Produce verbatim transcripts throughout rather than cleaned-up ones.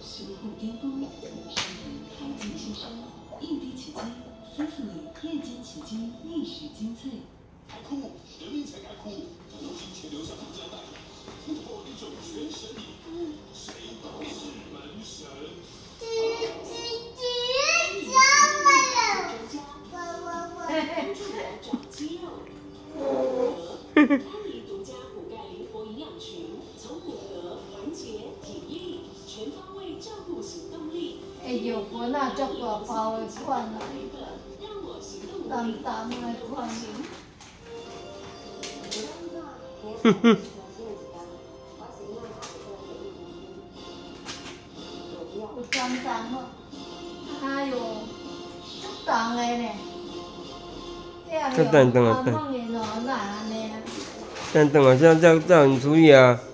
食物巅峰，上层开尽新生，一滴奇迹，苏苏里夜间奇迹历史精粹。 该哭，人民才该哭，如今且留下副交代，突破一种全神力，谁是门神？ 吱吱吱，教会了。我我我。 长肌肉。 嘿安妮独家补钙灵活营养群，从骨骼、关节、体液全方位照顾行动力。 哎呦，我那足大包的款啊， 让我行动淡淡的款。 哼哼。 有淡淡哦，哎呦，足重的呢。 这等等啊，等。等等啊，这这这很注意啊。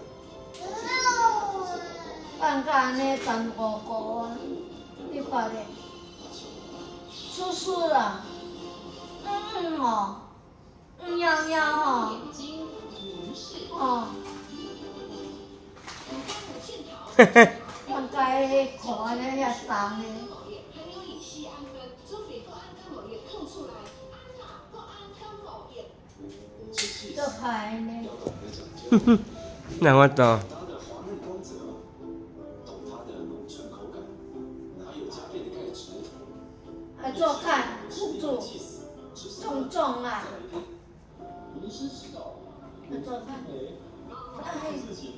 放假安尼淡糊糊啊，你看咧，叔叔啦，嗯嗯哦，嗯喵喵哦，哦， 嘿嘿。 放假迄看安尼遐重咧。做开呢。 哼哼，那我懂。 还做看辅助，重重啊。还做看，哎，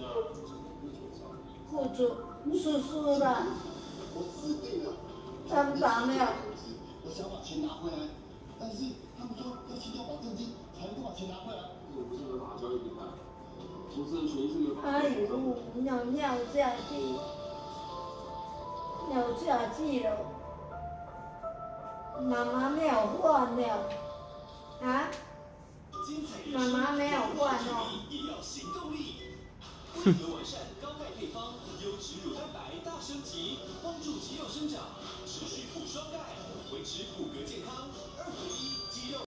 辅助叔叔的，长长的。 我想把钱拿回来，但是他们说要清掉保证金才能够把钱拿回来。这不是合法交易平台，投资人权益是有。 哎呦，尿尿下去，尿下去了，妈妈没有换了，啊？妈妈没有换哦。 也要行动力，混合完善高钙配方，优质乳蛋白大升级，帮助肌肉生长，持续补双钙，维持骨骼健康，二合一肌肉。